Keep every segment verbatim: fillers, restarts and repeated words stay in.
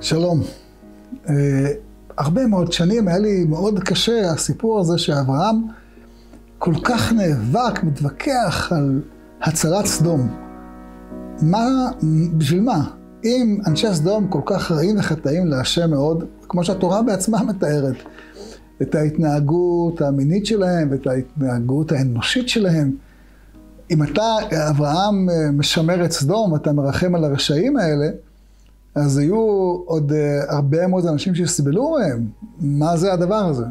שלום. Uh, הרבה מאוד שנים היה לי מאוד קשה הסיפור הזה שאברהם כל כך נאבק, מתווכח על הצלת סדום. מה, בשביל מה? אם אנשי סדום כל כך רעים וחטאים להשם מאוד, כמו שהתורה בעצמה מתארת, את ההתנהגות המינית שלהם ואת ההתנהגות האנושית שלהם, אם אתה, אברהם, משמר את סדום, אתה מרחם על הרשעים האלה, אז היו עוד הרבה מאוד אנשים שסבלו מהם. מה זה הדבר הזה?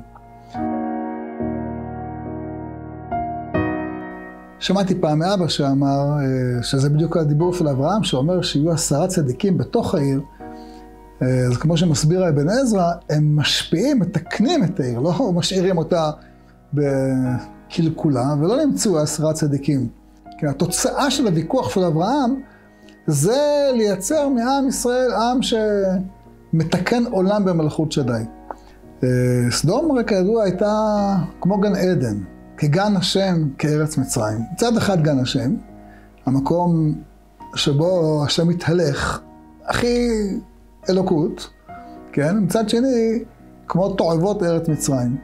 שמעתי פעם מאבא שאמר, שזה בדיוק הדיבור של אברהם, שאומר שיהיו עשרה צדיקים בתוך העיר. אז כמו שמסביר אבן עזרא, הם משפיעים, מתקנים את העיר, לא משאירים אותה בקלקולה, ולא נמצאו עשרה צדיקים. כי התוצאה של הוויכוח של אברהם, זה לייצר מעם ישראל עם שמתקן עולם במלכות שדי. סדום רק כידוע הייתה כמו גן עדן, כגן השם, כארץ מצרים. מצד אחד גן השם, המקום שבו השם מתהלך, הכי אלוקות, כן? מצד שני, כמו תועבות ארץ מצרים.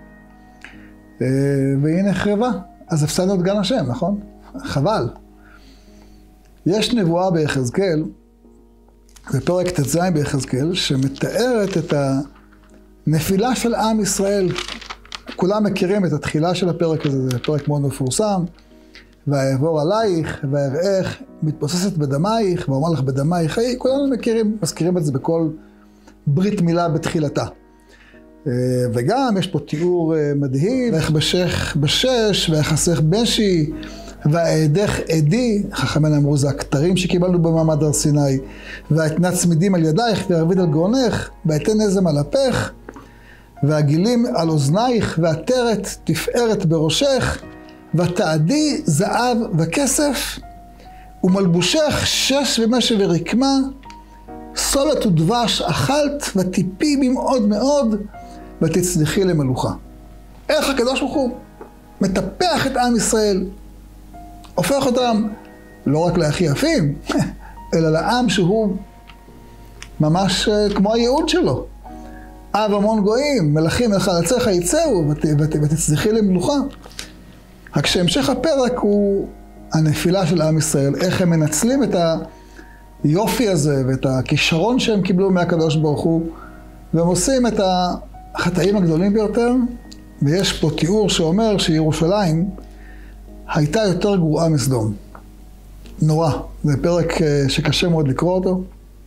והיא נחרבה, אז הפסדנו את גן השם, נכון? חבל. יש נבואה ביחזקאל, בפרק ט"ז ביחזקאל, שמתארת את הנפילה של עם ישראל. כולם מכירים את התחילה של הפרק הזה, זה פרק מאוד מפורסם. ויעבור עלייך, ויראך, מתבוססת בדמייך, ואומר לך בדמייך חיי, כולנו מכירים, מזכירים את זה בכל ברית מילה בתחילתה. וגם יש פה תיאור מדהים, ויחבשך בשש, ויחסך בשי, והעדך עדי, חכמינו אמרו, זה הכתרים שקיבלנו במעמד הר סיני, והאתנה צמידים על ידייך, וירביד על גרונך, והאתן נזם על אפך, והגילים על אוזנייך, והטרת תפארת בראשך, ותעדי זהב וכסף, ומלבושך שש ומשי ורקמה, סולת ודבש אכלת, וטיפי במאוד מאוד, ותצליחי למלוכה. איך הקדוש ברוך הוא מטפח את עם ישראל, הופך אותם לא רק להכי יפים, אלא לעם שהוא ממש כמו הייעוד שלו. אב המון גויים, מלכים לחלציך יצאו, ות, ות, ותצליחי למלוכה. רק שהמשך הפרק הוא הנפילה של עם ישראל, איך הם מנצלים את היופי הזה ואת הכישרון שהם קיבלו מהקדוש ברוך הוא, והם עושים את החטאים הגדולים ביותר, ויש פה תיאור שאומר שירושלים הייתה יותר גרועה מסדום. נורא. זה פרק שקשה מאוד לקרוא אותו.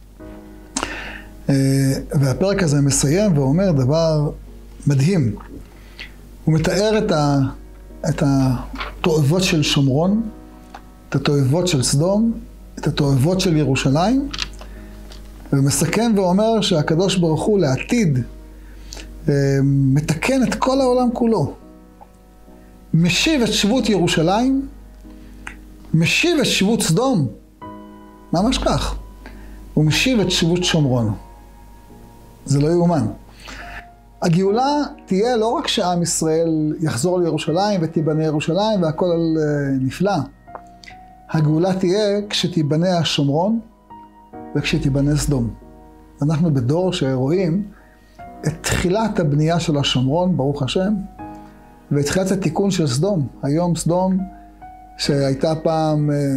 והפרק הזה מסיים ואומר דבר מדהים. הוא מתאר את, ה, את התועבות של שומרון, את התועבות של סדום, את התועבות של ירושלים, ומסכם ואומר שהקדוש ברוך הוא לעתיד מתקן את כל העולם כולו. משיב את שבות ירושלים, משיב את שבות סדום, ממש כך. הוא משיב את שבות שומרון. זה לא יאומן. הגאולה תהיה לא רק שעם ישראל יחזור לירושלים ותיבנה ירושלים והכל נפלא. הגאולה תהיה כשתיבנה השומרון וכשתיבנה סדום. אנחנו בדור שרואים את תחילת הבנייה של השומרון, ברוך השם, והתחילת התיקון של סדום. היום סדום, שהייתה פעם אה,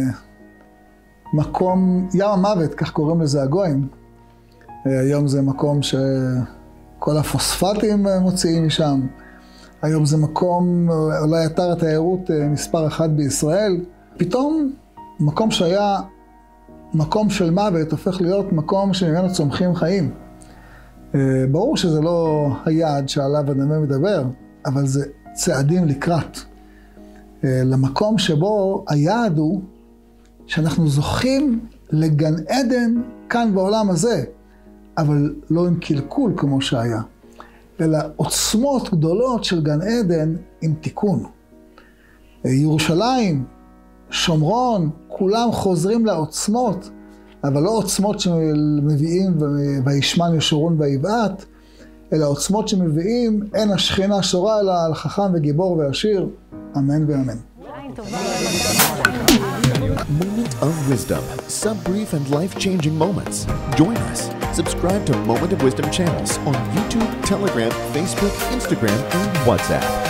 מקום, ים המוות, כך קוראים לזה הגויים. אה, היום זה מקום שכל הפוספטים מוציאים משם. היום זה מקום, אולי אתר התיירות אה, מספר אחת בישראל. פתאום מקום שהיה מקום של מוות, הופך להיות מקום שממנו צומחים חיים. אה, ברור שזה לא היעד שעליו הנביא מדבר, אבל זה צעדים לקראת, למקום שבו היעד הוא שאנחנו זוכים לגן עדן כאן בעולם הזה, אבל לא עם קלקול כמו שהיה, אלא עוצמות גדולות של גן עדן עם תיקון. ירושלים, שומרון, כולם חוזרים לעוצמות, אבל לא עוצמות שמביאים וישמן ישורון ויבעט, אלא עוצמות שמביאים, אין השכינה שורה אלא על חכם וגיבור ועשיר, אמן ואמן. of Wisdom, sub-brief and life-changing moments. Join us. Subscribe to Moment of Wisdom channels on YouTube, Telegram, Facebook, Instagram, and WhatsApp.